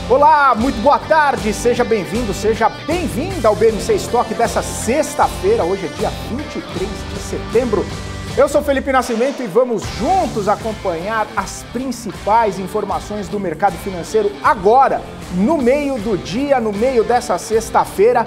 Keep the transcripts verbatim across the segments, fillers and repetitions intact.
Olá, muito boa tarde, seja bem-vindo, seja bem-vinda ao B M C Stock dessa sexta-feira, hoje é dia vinte e três de setembro. Eu sou Felipe Nascimento e vamos juntos acompanhar as principais informações do mercado financeiro agora, no meio do dia, no meio dessa sexta-feira.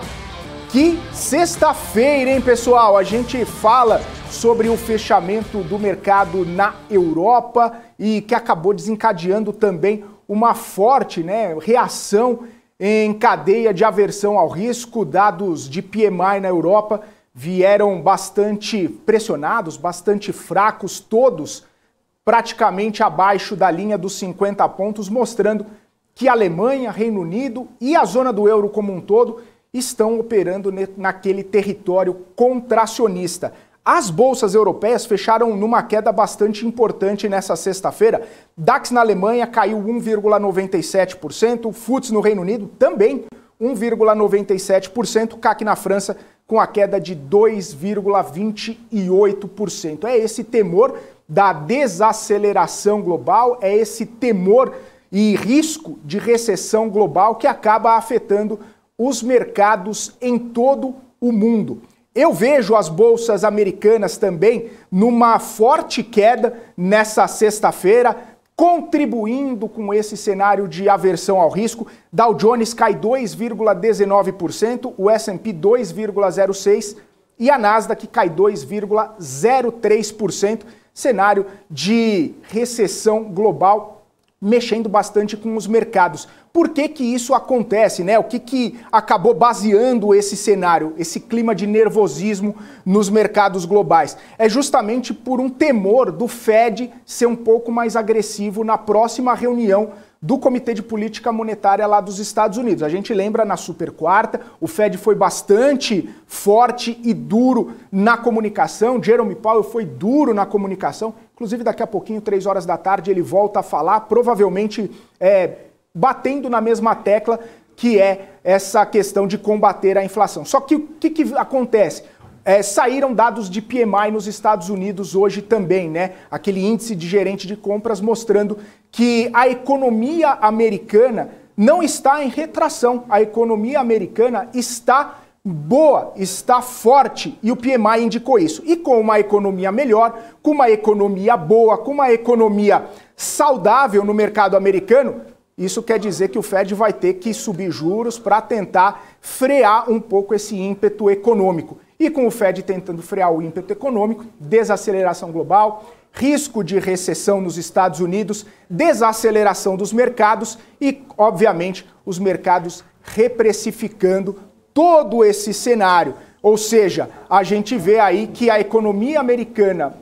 Que sexta-feira, hein, pessoal? A gente fala sobre o fechamento do mercado na Europa e que acabou desencadeando também uma forte, né, reação em cadeia de aversão ao risco. Dados de P M I na Europa vieram bastante pressionados, bastante fracos, todos praticamente abaixo da linha dos cinquenta pontos, mostrando que a Alemanha, Reino Unido e a zona do euro como um todo estão operando naquele território contracionista. As bolsas europeias fecharam numa queda bastante importante nessa sexta-feira. DAX na Alemanha caiu um vírgula noventa e sete por cento, o F T S e no Reino Unido também um vírgula noventa e sete por cento, C A C na França com a queda de dois vírgula vinte e oito por cento. É esse temor da desaceleração global, é esse temor e risco de recessão global que acaba afetando os mercados em todo o mundo. Eu vejo as bolsas americanas também numa forte queda nessa sexta-feira, contribuindo com esse cenário de aversão ao risco. Dow Jones cai dois vírgula dezenove por cento, o S and P dois vírgula zero seis por cento e a Nasdaq cai dois vírgula zero três por cento. Cenário de recessão global mexendo bastante com os mercados. Por que que isso acontece, né? O que que acabou baseando esse cenário, esse clima de nervosismo nos mercados globais? É justamente por um temor do Fed ser um pouco mais agressivo na próxima reunião do Comitê de Política Monetária lá dos Estados Unidos. A gente lembra na super quarta, o Fed foi bastante forte e duro na comunicação, Jerome Powell foi duro na comunicação, inclusive daqui a pouquinho, três horas da tarde, ele volta a falar, provavelmente é, batendo na mesma tecla que é essa questão de combater a inflação. Só que o que, que acontece? É, saíram dados de P M I nos Estados Unidos hoje também, né? Aquele índice de gerente de compras mostrando que a economia americana não está em retração. A economia americana está boa, está forte e o P M I indicou isso. E com uma economia melhor, com uma economia boa, com uma economia saudável no mercado americano, isso quer dizer que o Fed vai ter que subir juros para tentar frear um pouco esse ímpeto econômico. E com o Fed tentando frear o ímpeto econômico, desaceleração global, risco de recessão nos Estados Unidos, desaceleração dos mercados e, obviamente, os mercados reprecificando todo esse cenário. Ou seja, a gente vê aí que a economia americana,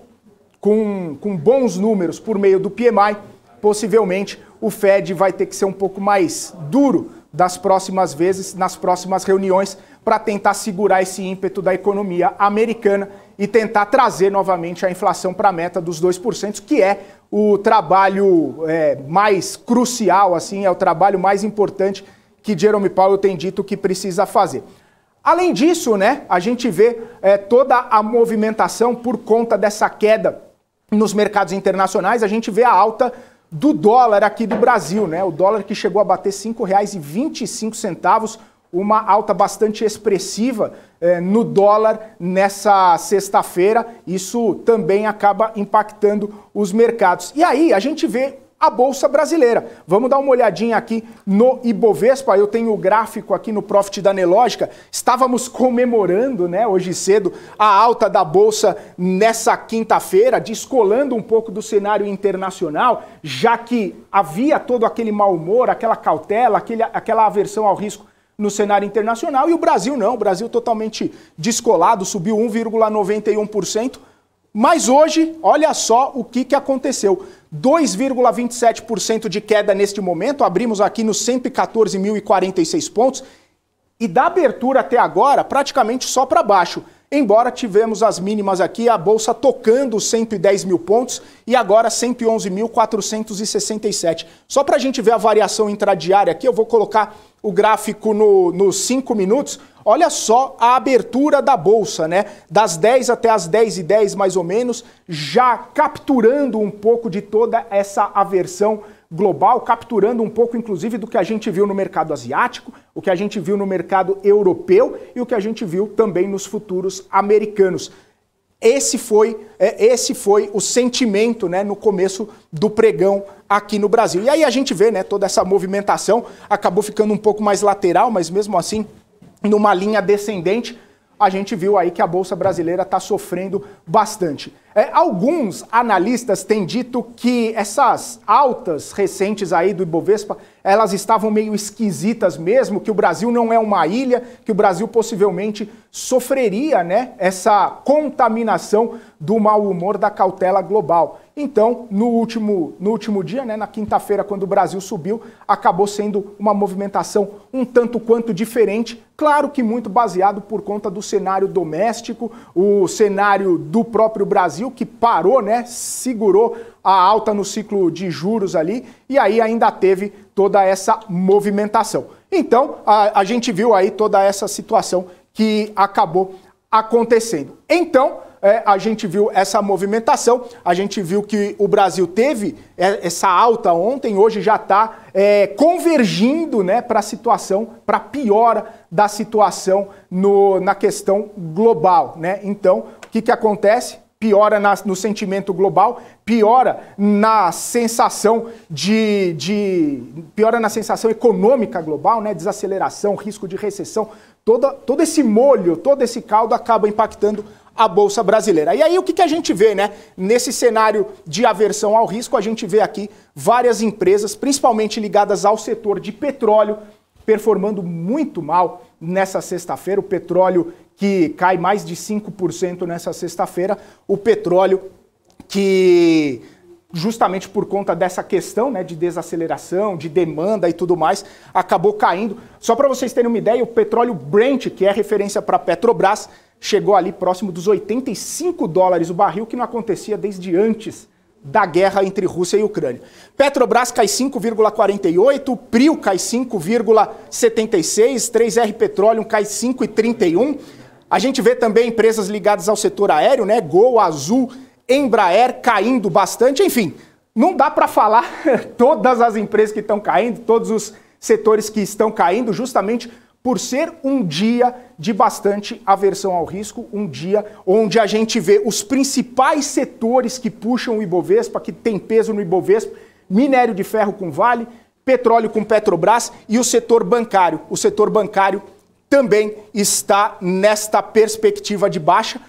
com, com bons números por meio do P M I, possivelmente o Fed vai ter que ser um pouco mais duro das próximas vezes, nas próximas reuniões, para tentar segurar esse ímpeto da economia americana e tentar trazer novamente a inflação para a meta dos dois por cento, que é o trabalho é, mais crucial, assim, é o trabalho mais importante que Jerome Powell tem dito que precisa fazer. Além disso, né, a gente vê é, toda a movimentação por conta dessa queda nos mercados internacionais, a gente vê a alta do dólar aqui do Brasil, né? O dólar que chegou a bater cinco reais e vinte e cinco centavos, uma alta bastante expressiva eh, no dólar nessa sexta-feira. Isso também acaba impactando os mercados. E aí a gente vê a Bolsa Brasileira. Vamos dar uma olhadinha aqui no Ibovespa. Eu tenho o gráfico aqui no Profit da Nelogica. Estávamos comemorando, né, hoje cedo, a alta da Bolsa nessa quinta-feira, descolando um pouco do cenário internacional, já que havia todo aquele mau humor, aquela cautela, aquele, aquela aversão ao risco no cenário internacional. E o Brasil não, o Brasil totalmente descolado, subiu um vírgula noventa e um por cento. Mas hoje, olha só o que, que aconteceu. dois vírgula vinte e sete por cento de queda neste momento, abrimos aqui nos cento e quatorze mil e quarenta e seis pontos, e da abertura até agora, praticamente só para baixo. Embora tivemos as mínimas aqui, a Bolsa tocando os cento e dez mil pontos e agora cento e onze mil quatrocentos e sessenta e sete. Só para a gente ver a variação intradiária aqui, eu vou colocar o gráfico no, nos cinco minutos. olha só a abertura da Bolsa, né? Das dez até as dez e dez mais ou menos, já capturando um pouco de toda essa aversão global, capturando um pouco inclusive do que a gente viu no mercado asiático, o que a gente viu no mercado europeu e o que a gente viu também nos futuros americanos. Esse foi, é, esse foi o sentimento, né, no começo do pregão aqui no Brasil. E aí a gente vê, né, toda essa movimentação acabou ficando um pouco mais lateral, mas mesmo assim, numa linha descendente, a gente viu aí que a Bolsa Brasileira está sofrendo bastante. É, alguns analistas têm dito que essas altas recentes aí do Ibovespa, elas estavam meio esquisitas mesmo, que o Brasil não é uma ilha, que o Brasil possivelmente sofreria, né, essa contaminação do mau humor da cautela global. Então, no último, no último dia, né, na quinta-feira, quando o Brasil subiu, acabou sendo uma movimentação um tanto quanto diferente, claro que muito baseado por conta do cenário doméstico, o cenário do próprio Brasil, que parou, né, segurou a alta no ciclo de juros ali, e aí ainda teve toda essa movimentação. Então, a, a gente viu aí toda essa situação que acabou acontecendo. Então, é, a gente viu essa movimentação, a gente viu que o Brasil teve essa alta ontem, hoje já está é, convergindo, né, para a situação, para a piora da situação no, na questão global, né? Então, o que, que acontece? Piora na, no sentimento global, piora na sensação de, de piora na sensação econômica global, né? Desaceleração, risco de recessão, toda, todo esse molho, todo esse caldo acaba impactando a Bolsa Brasileira. E aí o que, que a gente vê, né? Nesse cenário de aversão ao risco, a gente vê aqui várias empresas, principalmente ligadas ao setor de petróleo, performando muito mal nessa sexta-feira. O petróleo que cai mais de cinco por cento nessa sexta-feira, o petróleo que, justamente por conta dessa questão, né, de desaceleração, de demanda e tudo mais, acabou caindo. Só para vocês terem uma ideia, o petróleo Brent, que é referência para a Petrobras, chegou ali próximo dos oitenta e cinco dólares o barril, que não acontecia desde antes da guerra entre Rússia e Ucrânia. Petrobras cai cinco vírgula quarenta e oito, P R I O cai cinco vírgula setenta e seis, três R Petroleum cai cinco vírgula trinta e um. A gente vê também empresas ligadas ao setor aéreo, né? Gol, Azul, Embraer caindo bastante. Enfim, não dá para falar todas as empresas que estão caindo, todos os setores que estão caindo, justamente por ser um dia de bastante aversão ao risco, um dia onde a gente vê os principais setores que puxam o Ibovespa, que tem peso no Ibovespa, minério de ferro com Vale, petróleo com Petrobras e o setor bancário. O setor bancário também está nesta perspectiva de baixa,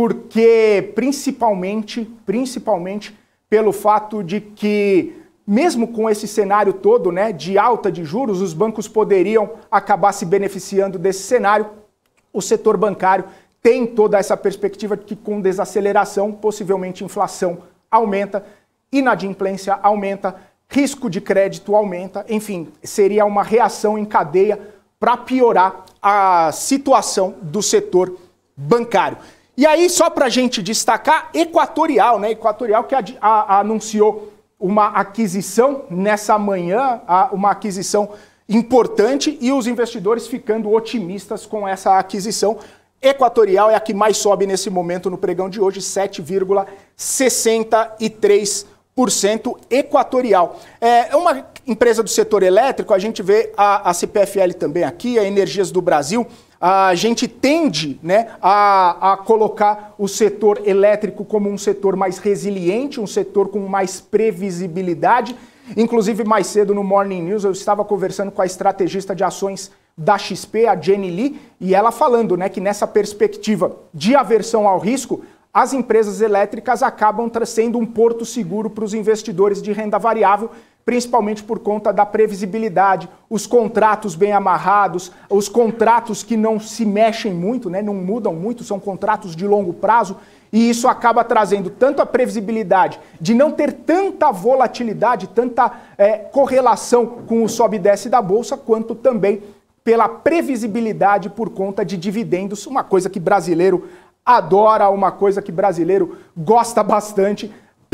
porque principalmente, principalmente pelo fato de que, mesmo com esse cenário todo, né, de alta de juros, os bancos poderiam acabar se beneficiando desse cenário. O setor bancário tem toda essa perspectiva de que, com desaceleração, possivelmente inflação aumenta, inadimplência aumenta, risco de crédito aumenta, enfim, seria uma reação em cadeia para piorar a situação do setor bancário. E aí, só para a gente destacar, Equatorial, né? Equatorial que a, a, anunciou uma aquisição nessa manhã, uma aquisição importante, e os investidores ficando otimistas com essa aquisição. Equatorial é a que mais sobe nesse momento no pregão de hoje, sete vírgula sessenta e três por cento. Equatorial é uma empresa do setor elétrico, a gente vê a, a C P F L também aqui, a Energias do Brasil. A gente tende, né, a, a colocar o setor elétrico como um setor mais resiliente, um setor com mais previsibilidade. Inclusive, mais cedo no Morning News, eu estava conversando com a estrategista de ações da X P, a Jenny Lee, e ela falando, né, que nessa perspectiva de aversão ao risco, as empresas elétricas acabam sendo um porto seguro para os investidores de renda variável, principalmente por conta da previsibilidade, os contratos bem amarrados, os contratos que não se mexem muito, né, não mudam muito, são contratos de longo prazo, e isso acaba trazendo tanto a previsibilidade de não ter tanta volatilidade, tanta é, correlação com o sobe e desce da Bolsa, quanto também pela previsibilidade por conta de dividendos, uma coisa que brasileiro adora, uma coisa que brasileiro gosta bastante,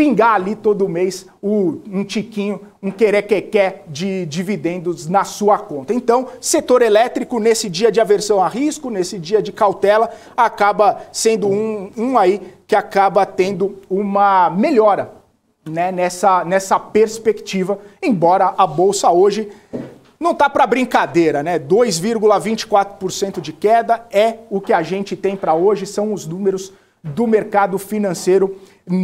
pingar ali todo mês o, um tiquinho, um querequequé de dividendos na sua conta. Então, setor elétrico, nesse dia de aversão a risco, nesse dia de cautela, acaba sendo um, um aí que acaba tendo uma melhora, né, nessa, nessa perspectiva, embora a Bolsa hoje não tá para brincadeira, né? dois vírgula vinte e quatro por cento de queda é o que a gente tem para hoje, são os números do mercado financeiro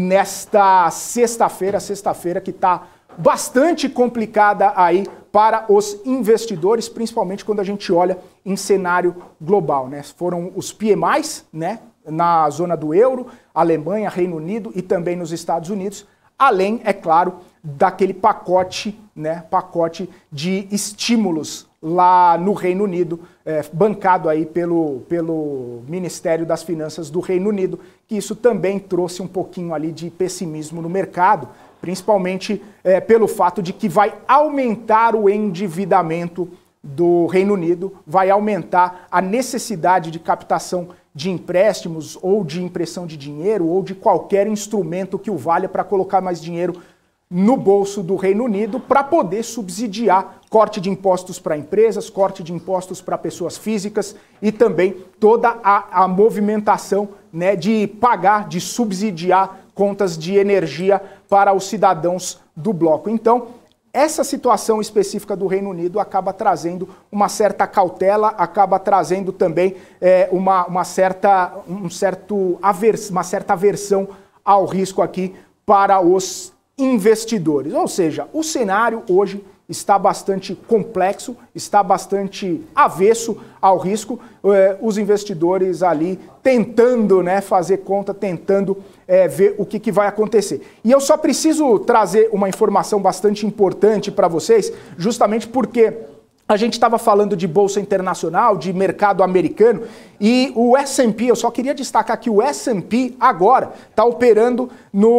nesta sexta-feira, sexta-feira que está bastante complicada aí para os investidores, principalmente quando a gente olha em cenário global, né? Foram os P M Is, né, na zona do euro, Alemanha, Reino Unido e também nos Estados Unidos, além, é claro, daquele pacote, né, pacote de estímulos lá no Reino Unido, é, bancado aí pelo, pelo Ministério das Finanças do Reino Unido, que isso também trouxe um pouquinho ali de pessimismo no mercado, principalmente é, pelo fato de que vai aumentar o endividamento do Reino Unido, vai aumentar a necessidade de captação de empréstimos ou de impressão de dinheiro ou de qualquer instrumento que o valha para colocar mais dinheiro no bolso do Reino Unido para poder subsidiar corte de impostos para empresas, corte de impostos para pessoas físicas e também toda a, a movimentação, né, de pagar, de subsidiar contas de energia para os cidadãos do bloco. Então, essa situação específica do Reino Unido acaba trazendo uma certa cautela, acaba trazendo também é, uma, uma, certa, um certo avers, uma certa aversão ao risco aqui para os investidores. Ou seja, o cenário hoje está bastante complexo, está bastante avesso ao risco, eh, os investidores ali tentando, né, fazer conta, tentando eh, ver o que, que vai acontecer. E eu só preciso trazer uma informação bastante importante para vocês, justamente porque a gente estava falando de bolsa internacional, de mercado americano, e o S and P, eu só queria destacar que o S and P agora está operando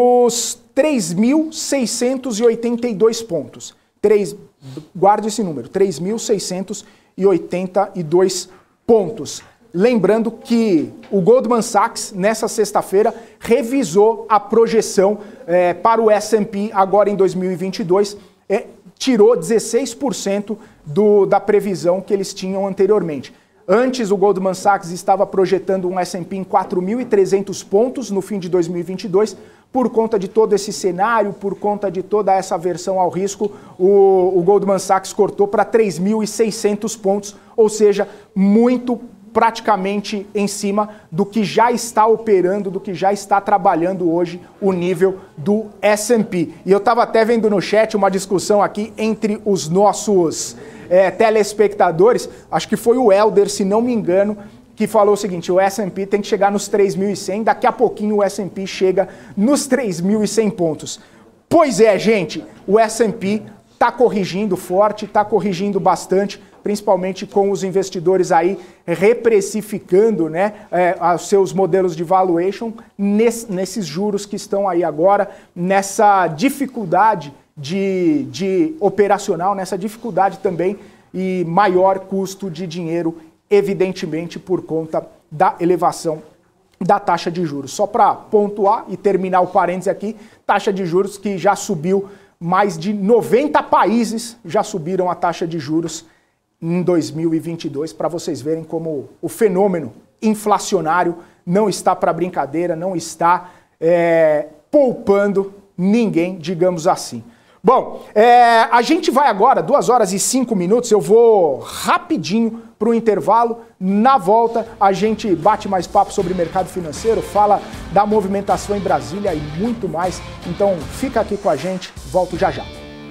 nos três mil seiscentos e oitenta e dois pontos. três, guarde esse número, três mil seiscentos e oitenta e dois pontos. Lembrando que o Goldman Sachs, nessa sexta-feira, revisou a projeção é, para o S and P agora em dois mil e vinte e dois, é, tirou dezesseis por cento do, da previsão que eles tinham anteriormente. Antes, o Goldman Sachs estava projetando um S and P em quatro mil e trezentos pontos no fim de dois mil e vinte e dois. Por conta de todo esse cenário, por conta de toda essa aversão ao risco, o, o Goldman Sachs cortou para três mil e seiscentos pontos, ou seja, muito praticamente em cima do que já está operando, do que já está trabalhando hoje o nível do S and P. E eu estava até vendo no chat uma discussão aqui entre os nossos é, telespectadores, acho que foi o Helder, se não me engano, que falou o seguinte: o S and P tem que chegar nos três mil e cem, daqui a pouquinho o S and P chega nos três mil e cem pontos. Pois é, gente, o S and P está corrigindo forte, está corrigindo bastante, principalmente com os investidores aí reprecificando, né, é, os seus modelos de valuation nesse, nesses juros que estão aí agora, nessa dificuldade de, de operacional, nessa dificuldade também e maior custo de dinheiro, evidentemente por conta da elevação da taxa de juros. Só para pontuar e terminar o parênteses aqui, taxa de juros que já subiu, mais de noventa países já subiram a taxa de juros em dois mil e vinte e dois, para vocês verem como o fenômeno inflacionário não está para brincadeira, não está é, poupando ninguém, digamos assim. Bom, é, a gente vai agora, duas horas e cinco minutos, eu vou rapidinho para o intervalo. Na volta, a gente bate mais papo sobre mercado financeiro, fala da movimentação em Brasília e muito mais. Então, fica aqui com a gente, volto já já.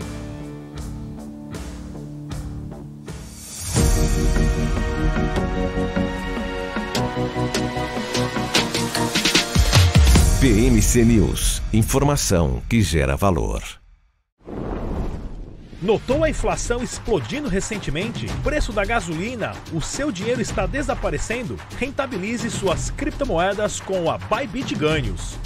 P M C News, informação que gera valor. Notou a inflação explodindo recentemente? Preço da gasolina? O seu dinheiro está desaparecendo? Rentabilize suas criptomoedas com a Bybit Ganhos.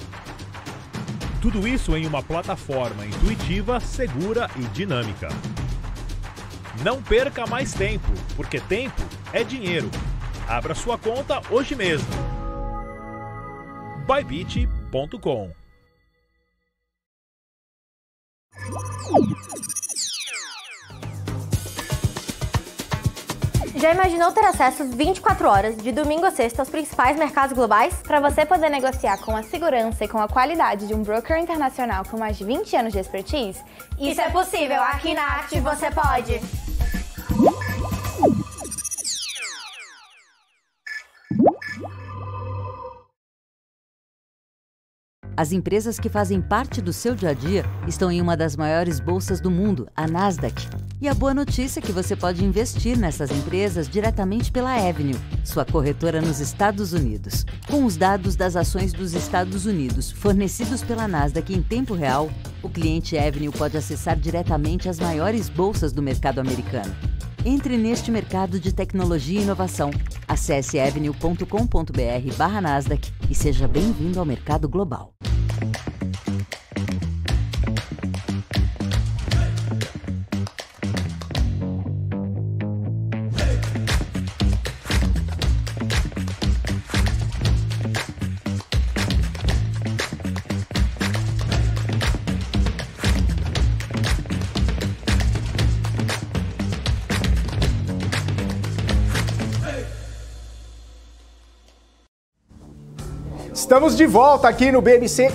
Tudo isso em uma plataforma intuitiva, segura e dinâmica. Não perca mais tempo, porque tempo é dinheiro. Abra sua conta hoje mesmo. bybit ponto com Já imaginou ter acesso vinte e quatro horas, de domingo a sexta, aos principais mercados globais? Para você poder negociar com a segurança e com a qualidade de um broker internacional com mais de vinte anos de expertise? Isso é possível, aqui na Active você pode! As empresas que fazem parte do seu dia a dia estão em uma das maiores bolsas do mundo, a Nasdaq. E a boa notícia é que você pode investir nessas empresas diretamente pela Avenue, sua corretora nos Estados Unidos. Com os dados das ações dos Estados Unidos fornecidos pela Nasdaq em tempo real, o cliente Avenue pode acessar diretamente as maiores bolsas do mercado americano. Entre neste mercado de tecnologia e inovação. Acesse avenue ponto com ponto br barra Nasdaq e seja bem-vindo ao mercado global. Estamos de volta aqui no B M C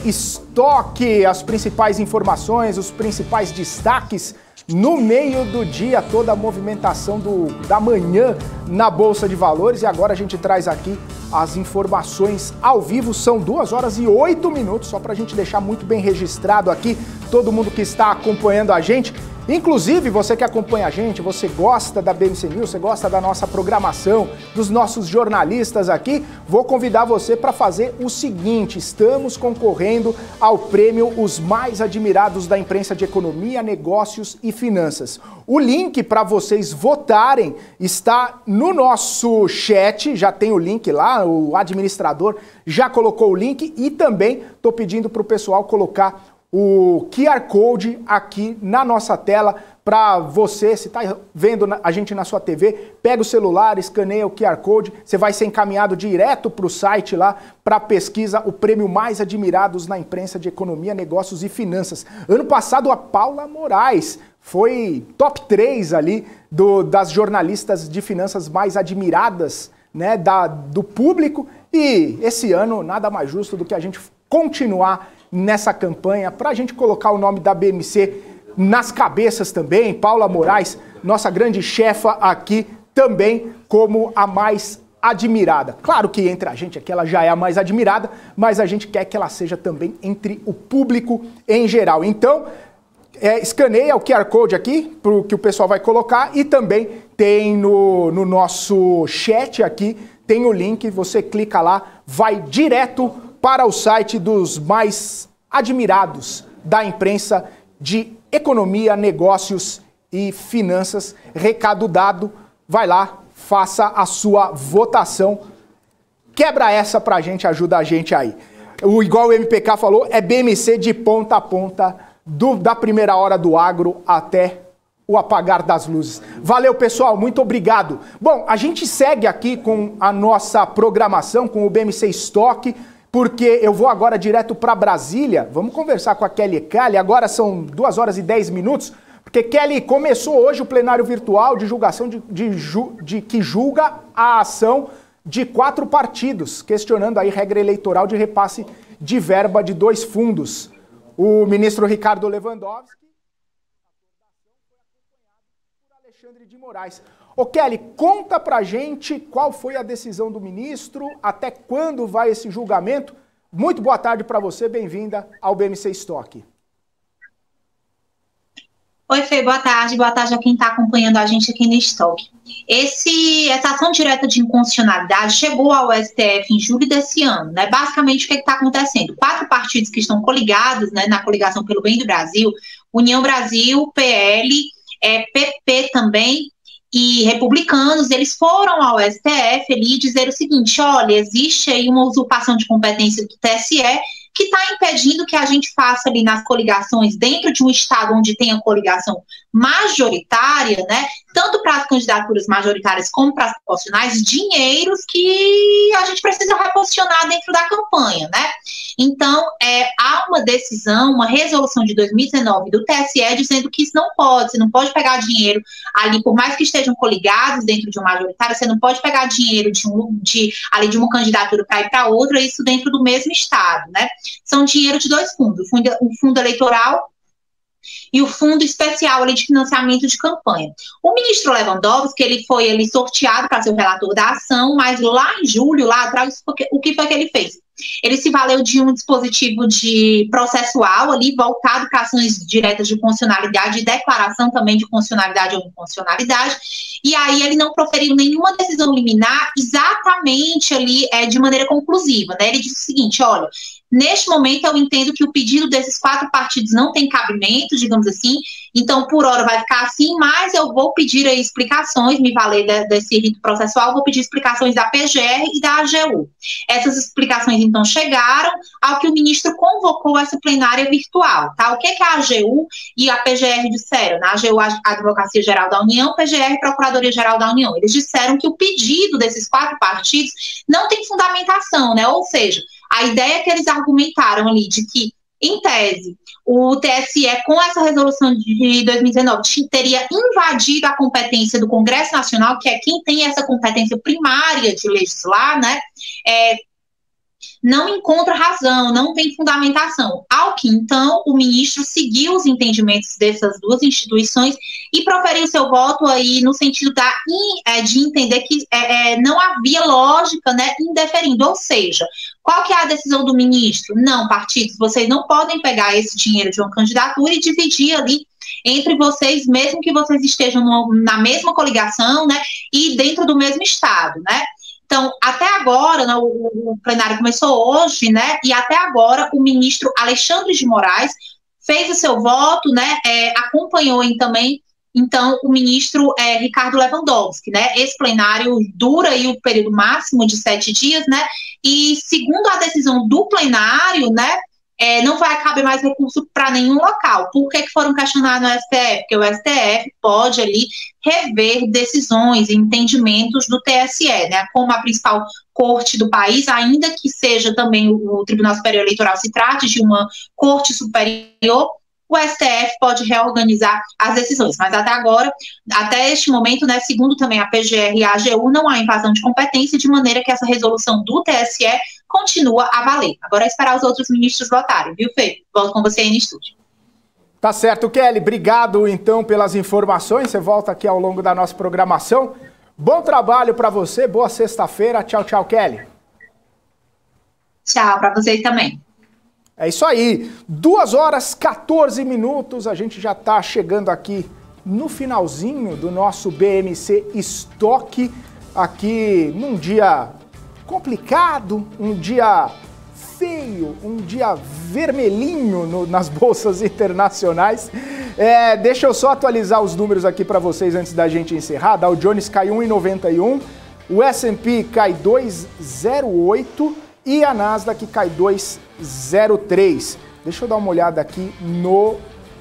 Stock, as principais informações, os principais destaques no meio do dia, toda a movimentação do, da manhã na Bolsa de Valores. E agora a gente traz aqui as informações ao vivo, são duas horas e oito minutos, só para a gente deixar muito bem registrado aqui, todo mundo que está acompanhando a gente. Inclusive, você que acompanha a gente, você gosta da B M C News, você gosta da nossa programação, dos nossos jornalistas aqui, vou convidar você para fazer o seguinte: estamos concorrendo ao prêmio Os Mais Admirados da Imprensa de Economia, Negócios e Finanças. O link para vocês votarem está no nosso chat, já tem o link lá, o administrador já colocou o link e também estou pedindo para o pessoal colocar o Q R Code aqui na nossa tela para você, se está vendo a gente na sua T V, pega o celular, escaneia o Q R Code, você vai ser encaminhado direto para o site lá para a pesquisa O Prêmio Mais Admirados na Imprensa de Economia, Negócios e Finanças. Ano passado a Paula Moraes foi top três ali do, das jornalistas de finanças mais admiradas, né, da, do público, e esse ano nada mais justo do que a gente continuar nessa campanha para a gente colocar o nome da B M C nas cabeças também. Paula Moraes, nossa grande chefa aqui, também como a mais admirada. Claro que entre a gente aqui ela já é a mais admirada, mas a gente quer que ela seja também entre o público em geral. Então, é, escaneia o Q R Code aqui, pro que o pessoal vai colocar, e também tem no, no nosso chat aqui, tem o link, você clica lá, vai direto para o site dos mais admirados da imprensa de economia, negócios e finanças. Recado dado, vai lá, faça a sua votação. Quebra essa pra gente, ajuda a gente aí. O, igual o M P K falou, é B M C de ponta a ponta, do, da primeira hora do agro até o apagar das luzes. Valeu, pessoal, muito obrigado. Bom, a gente segue aqui com a nossa programação, com o B M C Stock, porque eu vou agora direto para Brasília. Vamos conversar com a Kelly Kelly. Agora são duas horas e dez minutos, porque Kelly, começou hoje o plenário virtual de julgação de, de, de que julga a ação de quatro partidos, questionando aí regra eleitoral de repasse de verba de dois fundos. O ministro Ricardo Lewandowski foi acompanhado por Alexandre de Moraes. Ô Kelly, conta pra gente qual foi a decisão do ministro, até quando vai esse julgamento. Muito boa tarde para você, bem-vinda ao B M C Stock. Oi, Fê, boa tarde, boa tarde a quem está acompanhando a gente aqui no Stock. Esse, essa ação direta de inconstitucionalidade chegou ao S T F em julho desse ano, né? Basicamente, o que está acontecendo? Quatro partidos que estão coligados, né, na coligação pelo bem do Brasil, União Brasil, P L, é, P P também, e republicanos, eles foram ao S T F ali dizer o seguinte: olha, existe aí uma usurpação de competência do T S E que está impedindo que a gente faça ali nas coligações, dentro de um estado onde tem a coligação majoritária, né, tanto para as candidaturas majoritárias como para as proporcionais, dinheiros que a gente precisa reposicionar dentro da campanha, né. Então, é, há uma decisão, uma resolução de dois mil e dezenove do T S E dizendo que isso não pode, você não pode pegar dinheiro ali, por mais que estejam coligados dentro de uma majoritária, você não pode pegar dinheiro de, um, de, ali de uma candidatura para ir para outra, isso dentro do mesmo estado, né? São dinheiro de dois fundos, o fundo, o fundo eleitoral e o Fundo Especial ali, de Financiamento de Campanha. O ministro Lewandowski, ele foi ele, sorteado para ser o relator da ação, mas lá em julho, lá atrás, o que foi que ele fez? Ele se valeu de um dispositivo de processual ali, voltado para ações diretas de constitucionalidade e declaração também de constitucionalidade ou inconstitucionalidade, e aí ele não proferiu nenhuma decisão liminar exatamente ali é, de maneira conclusiva, né? Ele disse o seguinte, olha, neste momento eu entendo que o pedido desses quatro partidos não tem cabimento, digamos assim, então por hora vai ficar assim, mas eu vou pedir aí explicações, me valer de, desse rito processual, vou pedir explicações da P G R e da A G U. Essas explicações então chegaram ao que o ministro convocou essa plenária virtual, tá? O que é que a A G U e a P G R disseram? Na A G U, a Advocacia Geral da União, P G R, Procuradoria Geral da União. Eles disseram que o pedido desses quatro partidos não tem fundamentação, né? Ou seja, a ideia que eles argumentaram ali de que, em tese, o T S E, com essa resolução de dois mil e dezenove, teria invadido a competência do Congresso Nacional, que é quem tem essa competência primária de legislar, né? É, não encontra razão, não tem fundamentação. Ao que, então, o ministro seguiu os entendimentos dessas duas instituições e proferiu seu voto aí no sentido da, de entender que é, não havia lógica, né, indeferindo. Ou seja, qual que é a decisão do ministro? Não, partidos, vocês não podem pegar esse dinheiro de uma candidatura e dividir ali entre vocês, mesmo que vocês estejam no, na mesma coligação, né, e dentro do mesmo estado, né? Então, até agora, né, o, o plenário começou hoje, né, e até agora o ministro Alexandre de Moraes fez o seu voto, né, é, acompanhou em, também, então, o ministro é, Ricardo Lewandowski, né, esse plenário dura aí o período máximo de sete dias, né, e segundo a decisão do plenário, né, É, não vai caber mais recurso para nenhum local. Por que que foram questionar no S T F? Porque o S T F pode ali rever decisões e entendimentos do T S E, né? Como a principal corte do país, ainda que seja também o, o Tribunal Superior Eleitoral se trate de uma corte superior, o S T F pode reorganizar as decisões, mas até agora, até este momento, né, segundo também a P G R e a A G U, não há invasão de competência, de maneira que essa resolução do T S E continua a valer. Agora é esperar os outros ministros votarem, viu, Fê? Volto com você aí no estúdio. Tá certo, Kelly. Obrigado, então, pelas informações. Você volta aqui ao longo da nossa programação. Bom trabalho para você, boa sexta-feira. Tchau, tchau, Kelly. Tchau, para vocês também. É isso aí. duas horas e quatorze minutos. A gente já está chegando aqui no finalzinho do nosso B M C Estoque, aqui num dia complicado, um dia feio, um dia vermelhinho no, nas bolsas internacionais. É, deixa eu só atualizar os números aqui para vocês antes da gente encerrar. Dow Jones cai um vírgula noventa e um, o S and P cai dois vírgula zero oito e a Nasdaq cai dois vírgula zero três. Deixa eu dar uma olhada aqui no...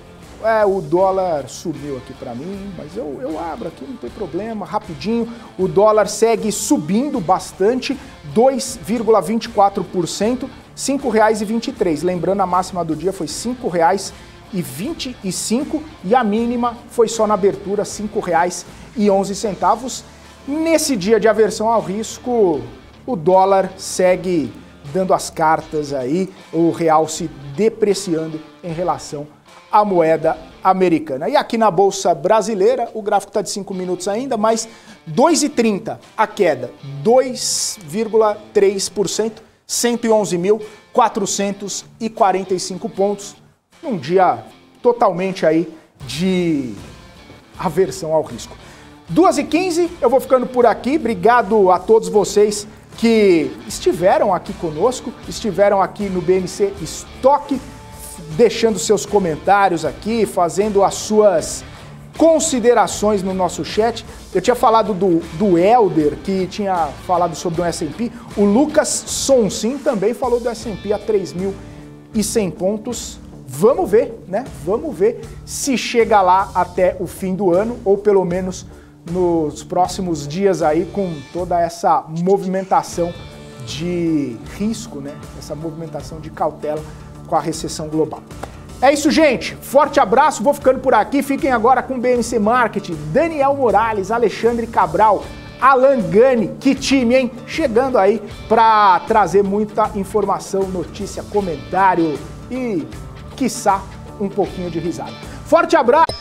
É, o dólar sumiu aqui para mim, mas eu, eu abro aqui, não tem problema, rapidinho. O dólar segue subindo bastante, dois vírgula vinte e quatro por cento, cinco reais e vinte e três. Lembrando, a máxima do dia foi cinco reais e vinte e cinco e a mínima foi só na abertura, cinco reais e onze centavos. Nesse dia de aversão ao risco, o dólar segue dando as cartas aí, o real se depreciando em relação a moeda americana. E aqui na Bolsa Brasileira, o gráfico está de cinco minutos ainda, mas dois e trinta a queda, dois vírgula três por cento, cento e onze mil quatrocentos e quarenta e cinco pontos, num dia totalmente aí de aversão ao risco. duas e quinze, eu vou ficando por aqui, obrigado a todos vocês que estiveram aqui conosco, estiveram aqui no B M C Estoque, deixando seus comentários aqui, fazendo as suas considerações no nosso chat. Eu tinha falado do, do Helder, que tinha falado sobre o S and P. O Lucas Sonsim também falou do S and P a três mil e cem pontos. Vamos ver, né? Vamos ver se chega lá até o fim do ano, ou pelo menos nos próximos dias aí, com toda essa movimentação de risco, né? Essa movimentação de cautela com a recessão global. É isso, gente. Forte abraço, vou ficando por aqui. Fiquem agora com o B M C Marketing, Daniel Morales, Alexandre Cabral, Alan Gani. Que time, hein? Chegando aí para trazer muita informação, notícia, comentário e, quiçá, um pouquinho de risada. Forte abraço!